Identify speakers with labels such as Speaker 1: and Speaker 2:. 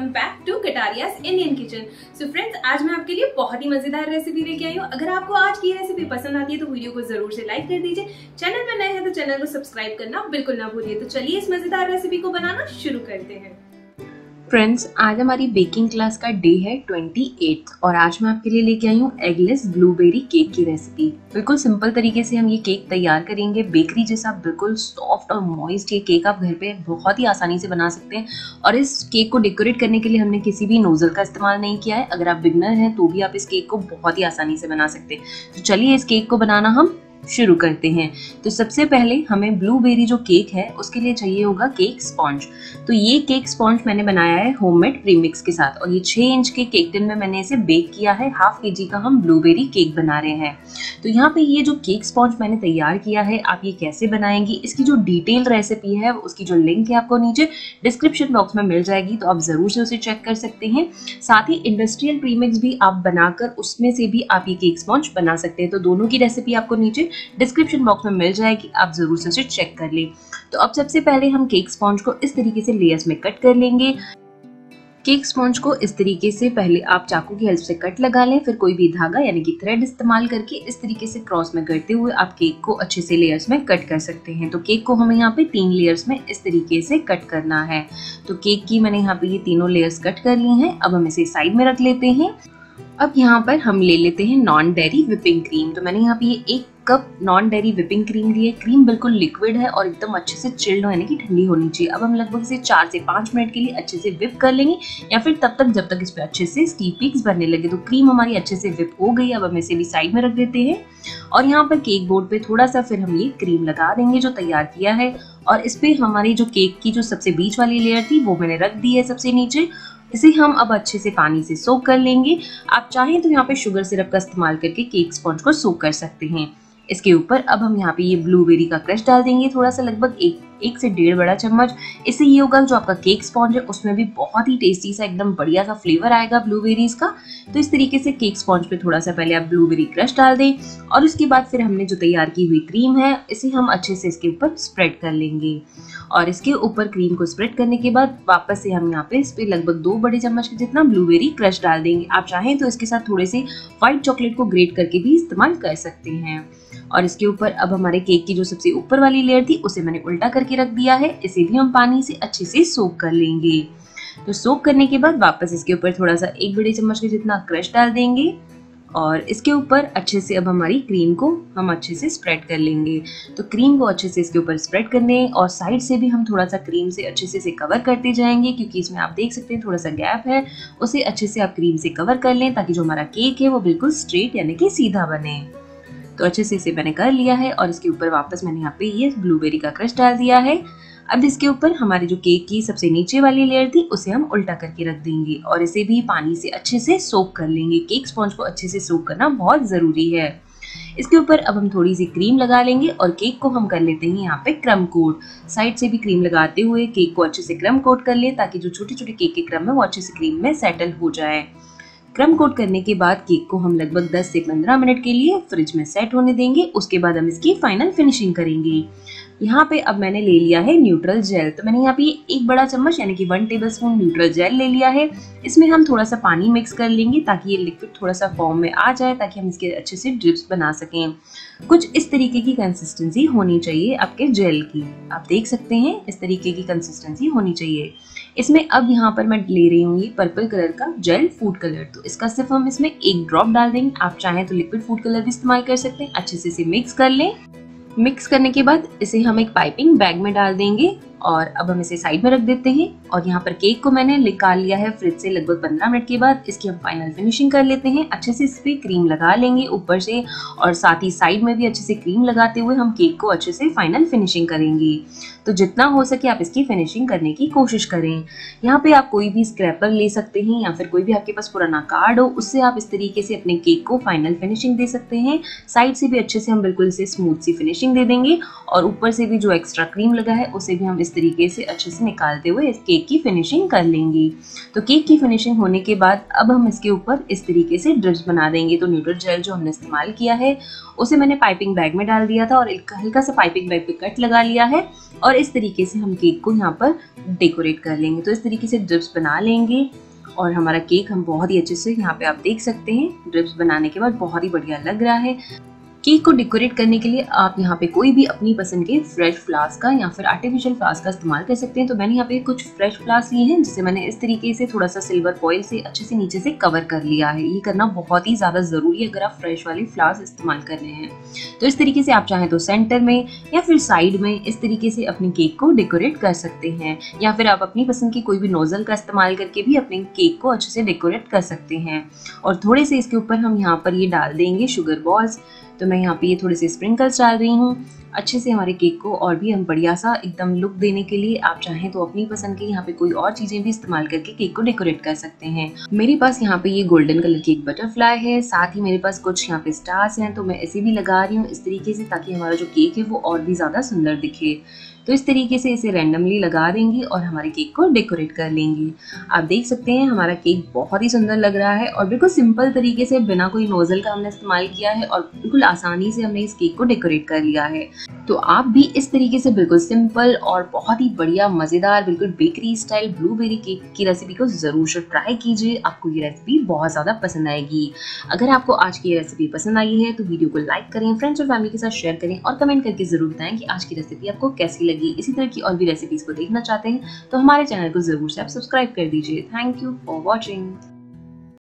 Speaker 1: Welcome back to Katariya's Indian kitchen. So friends, आज मैं आपके लिए बहुत ही मजेदार रेसिपी लेके आई हूँ। अगर आपको आज की रेसिपी पसंद आती है तो वीडियो को जरूर से लाइक कर दीजिए। चैनल में नए हैं तो चैनल को सब्सक्राइब करना बिल्कुल ना भूलिए। तो चलिए इस मजेदार रेसिपी को बनाना शुरू करते हैं।
Speaker 2: फ्रेंड्स, आज हमारी बेकिंग क्लास का डे है 28 और आज मैं आपके लिए लेके आई हूँ एगलेस ब्लूबेरी केक की रेसिपी। बिल्कुल सिंपल तरीके से हम ये केक तैयार करेंगे। बेकरी जैसा बिल्कुल सॉफ्ट और मॉइस्ट ये केक आप घर पे बहुत ही आसानी से बना सकते हैं। और इस केक को डेकोरेट करने के लिए हमने किसी भी नोजल का इस्तेमाल नहीं किया है। अगर आप बिगनर हैं तो भी आप इस केक को बहुत ही आसानी से बना सकते हैं। तो चलिए इस केक को बनाना हम शुरू करते हैं। तो सबसे पहले हमें ब्लूबेरी जो केक है उसके लिए चाहिए होगा केक स्पॉन्ज। तो ये केक स्पॉन्ज मैंने बनाया है होममेड प्रीमिक्स के साथ और ये 6 इंच के केक टिन में मैंने इसे बेक किया है। ½ kg का हम ब्लूबेरी केक बना रहे हैं। तो यहाँ पे ये जो केक स्पॉन्ज मैंने तैयार किया है, आप ये कैसे बनाएंगी, इसकी जो डिटेल रेसिपी है उसकी जो लिंक है आपको नीचे डिस्क्रिप्शन बॉक्स में मिल जाएगी, तो आप जरूर से उसे चेक कर सकते हैं। साथ ही इंडस्ट्रियल प्रीमिक्स भी आप बनाकर उसमें से भी आप ये केक स्पॉन्ज बना सकते हैं। तो दोनों की रेसिपी आपको नीचे डिस्क्रिप्शन बॉक्स में मिल जाएगी, आप जरूर से उसे चेक कर लें। तो अब सबसे पहले हम केक स्पॉन्ज को इस तरीके से लेयर्स में कट कर लेंगे। केक स्पॉन्ज को इस तरीके से पहले आप चाकू की हेल्प से कट लगा लें, फिर कोई भी धागा यानी कि थ्रेड इस्तेमाल करके इस तरीके से क्रॉस में करते हुए आप केक को अच्छे से लेयर्स में कट कर सकते हैं। तो केक को हमें यहाँ पे 3 लेयर्स में इस तरीके से कट करना है। तो केक की मैंने यहाँ पे ये तीनों लेयर्स कट कर ली हैं। अब हम इसे साइड में रख लेते हैं। अब यहाँ पर हम ले लेते हैं नॉन डेयरी विपिंग क्रीम। तो मैंने यहाँ पे ये 1 cup non dairy whipping cream ली है। क्रीम बिल्कुल लिक्विड है और एकदम अच्छे से चिल्ड होने की ठंडी होनी चाहिए। अब हम लगभग इसे 4 से 5 मिनट के लिए अच्छे से विप कर लेंगे, या फिर तब तक जब तक इस पे अच्छे से स्टी पीक्स बनने लगे। तो क्रीम हमारी अच्छे से विप हो गई। अब हम इसे भी साइड में रख देते हैं और यहाँ पर केक बोर्ड पे थोड़ा सा फिर हम ये क्रीम लगा देंगे जो तैयार किया है। और इस पे हमारी जो केक की जो सबसे बीच वाली लेयर थी वो मैंने रख दी है सबसे नीचे। इसे हम अब अच्छे से पानी से सोक कर लेंगे। आप चाहें तो यहाँ पे शुगर सिरप का इस्तेमाल करके केक स्पॉन्ज को सोक कर सकते हैं। इसके ऊपर अब हम यहाँ पे ये ब्लूबेरी का क्रश डाल देंगे, थोड़ा सा, लगभग 1 से 1.5 बड़ा चम्मच। इससे ये होगा जो आपका केक स्पॉन्ज है उसमें भी बहुत ही टेस्टी सा एकदम बढ़िया सा फ्लेवर आएगा ब्लूबेरीज का। तो इस तरीके से केक स्पॉन्ज पे थोड़ा सा पहले आप ब्लूबेरी क्रश डाल दें और उसके बाद फिर हमने जो तैयार की हुई क्रीम है इसे हम अच्छे से इसके ऊपर स्प्रेड कर लेंगे। और इसके ऊपर क्रीम को स्प्रेड करने के बाद वापस से हम यहाँ पे इस पे लगभग 2 बड़े चम्मच के जितना ब्लूबेरी क्रश डाल देंगे। आप चाहें तो इसके साथ थोड़े से व्हाइट चॉकलेट को ग्रेट करके भी इस्तेमाल कर सकते हैं। और इसके ऊपर अब हमारे केक की जो सबसे ऊपर वाली लेयर थी उसे मैंने उल्टा करके रख दिया है। इसे भी हम पानी से अच्छे से सोक कर लेंगे। तो सोक करने के बाद वापस इसके ऊपर थोड़ा सा 1 बड़े चम्मच के जितना क्रश डाल देंगे और इसके ऊपर अच्छे से अब हमारी क्रीम को हम अच्छे से स्प्रेड कर लेंगे। तो क्रीम को अच्छे से इसके ऊपर स्प्रेड करने और साइड से भी हम थोड़ा सा क्रीम से अच्छे से इसे कवर करते जाएंगे, क्योंकि इसमें आप देख सकते हैं थोड़ा सा गैप है, उसे अच्छे से आप क्रीम से कवर कर लें ताकि जो हमारा केक है वो बिल्कुल स्ट्रेट यानी कि सीधा बने। तो अच्छे से इसे मैंने कर लिया है और इसके ऊपर वापस मैंने यहाँ पे ये ब्लूबेरी का क्रश डाल दिया है। अब इसके ऊपर हमारी जो केक की सबसे नीचे वाली लेयर थी उसे हम उल्टा करके रख देंगे और इसे भी पानी से अच्छे से सोक कर लेंगे। केक स्पॉन्ज को अच्छे से सोक करना बहुत ज़रूरी है। इसके ऊपर अब हम थोड़ी सी क्रीम लगा लेंगे और केक को हम कर लेते हैं यहाँ पे क्रम कोट। साइड से भी क्रीम लगाते हुए केक को अच्छे से क्रम कोट कर लें ताकि जो छोटे छोटे केक के क्रम है वो अच्छे से क्रीम में सेटल हो जाए। क्रम कोट करने के बाद केक को हम लगभग 10 से 15 मिनट के लिए फ्रिज में सेट होने देंगे। उसके बाद हम इसकी फाइनल फिनिशिंग करेंगे। यहाँ पे अब मैंने ले लिया है न्यूट्रल जेल। तो मैंने यहाँ पे 1 बड़ा चम्मच यानी कि 1 टेबलस्पून न्यूट्रल जेल ले लिया है। इसमें हम थोड़ा सा पानी मिक्स कर लेंगे ताकि ये लिक्विड थोड़ा सा फॉर्म में आ जाए, ताकि हम इसके अच्छे से ड्रिप्स बना सकें। कुछ इस तरीके की कंसिस्टेंसी होनी चाहिए आपके जेल की। आप देख सकते हैं इस तरीके की कंसिस्टेंसी होनी चाहिए। इसमें अब यहाँ पर मैं ले रही हूँ ये पर्पल कलर का जेल फूड कलर। तो इसका सिर्फ हम इसमें 1 ड्रॉप डाल देंगे। आप चाहें तो लिक्विड फूड कलर भी इस्तेमाल कर सकते हैं। अच्छे से इसे मिक्स कर लें। मिक्स करने के बाद इसे हम एक पाइपिंग बैग में डाल देंगे और अब हम इसे साइड में रख देते हैं। और यहाँ पर केक को मैंने निकाल लिया है फ्रिज से लगभग 15 मिनट के बाद। इसकी हम फाइनल फिनिशिंग कर लेते हैं। अच्छे से इस पे क्रीम लगा लेंगे ऊपर से और साथ ही साइड में भी अच्छे से क्रीम लगाते हुए हम केक को अच्छे से फाइनल फिनिशिंग करेंगे। तो जितना हो सके आप इसकी फिनिशिंग करने की कोशिश करें। यहाँ पे आप कोई भी स्क्रैपर ले सकते हैं या फिर कोई भी आपके पास पुराना कार्ड हो, उससे आप इस तरीके से अपने केक को फाइनल फिनिशिंग दे सकते हैं। साइड से भी अच्छे से हम बिल्कुल इसे स्मूथ सी फिनिशिंग दे देंगे और ऊपर से भी जो एक्स्ट्रा क्रीम लगा है उसे भी हम इस तरीके से अच्छे से निकालते हुए इस केक केक की फिनिशिंग कर लेंगे। तो केक की फिनिशिंग होने के बाद अब हम इसके ऊपर इस तरीके से ड्रिप्स बना देंगे। तो न्यूट्रल जेल जो हमने इस्तेमाल किया है उसे मैंने पाइपिंग बैग में डाल दिया था और एक हल्का सा पाइपिंग बैग पे कट लगा लिया है और इस तरीके से हम केक को यहाँ पर डेकोरेट कर लेंगे। तो इस तरीके से ड्रिप्स बना लेंगे और हमारा केक हम बहुत ही अच्छे से यहाँ पे आप देख सकते हैं ड्रिप्स बनाने के बाद बहुत ही बढ़िया लग रहा है। केक को डेकोरेट करने के लिए आप यहाँ पे कोई भी अपनी पसंद के फ्रेश फ्लावर्स का या फिर आर्टिफिशियल फ्लावर्स का इस्तेमाल कर सकते हैं। तो मैंने यहाँ पे कुछ फ्रेश फ्लावर्स लिए हैं जिसे मैंने इस तरीके से थोड़ा सा सिल्वर फॉइल से अच्छे से नीचे से कवर कर लिया है। ये करना बहुत ही ज़्यादा ज़रूरी है अगर आप फ्रेश वाले फ्लावर्स इस्तेमाल कर रहे हैं। तो इस तरीके से आप चाहें तो सेंटर में या फिर साइड में इस तरीके से अपने केक को डेकोरेट कर सकते हैं, या फिर आप अपनी पसंद की कोई भी नोजल का इस्तेमाल करके भी अपने केक को अच्छे से डेकोरेट कर सकते हैं। और थोड़े से इसके ऊपर हम यहाँ पर ये डाल देंगे शुगर बॉल्स। तो मैं यहाँ पे ये थोड़े से स्प्रिंकल्स डाल रही हूँ अच्छे से हमारे केक को और भी हम बढ़िया सा एकदम लुक देने के लिए। आप चाहें तो अपनी पसंद के यहाँ पे कोई और चीजें भी इस्तेमाल करके केक को डेकोरेट कर सकते हैं। मेरे पास यहाँ पे ये गोल्डन कलर की एक बटरफ्लाई है, साथ ही मेरे पास कुछ यहाँ पे स्टार्स हैं, तो मैं इसे भी लगा रही हूँ इस तरीके से ताकि हमारा जो केक है वो और भी ज्यादा सुंदर दिखे। तो इस तरीके से इसे रैंडमली लगा देंगे और हमारे केक को डेकोरेट कर लेंगे। आप देख सकते हैं हमारा केक बहुत ही सुंदर लग रहा है और बिल्कुल सिंपल तरीके से बिना कोई नोजल का हमने इस्तेमाल किया है और बिल्कुल आसानी से हमने इस केक को डेकोरेट कर लिया है। तो आप भी इस तरीके से बिल्कुल सिंपल और बहुत ही बढ़िया मजेदार बिल्कुल बेकरी स्टाइल ब्लूबेरी केक की रेसिपी को जरूर से ट्राई कीजिए। आपको ये रेसिपी बहुत ज्यादा पसंद आएगी। अगर आपको आज की ये रेसिपी पसंद आई है तो वीडियो को लाइक करें, फ्रेंड्स और फैमिली के साथ शेयर करें और कमेंट करके जरूर बताएं कि आज की रेसिपी आपको कैसी लगी। इसी तरह की और भी रेसिपीज को देखना चाहते हैं तो हमारे चैनल को जरूर से आप सब्सक्राइब कर दीजिए। Thank you for watching.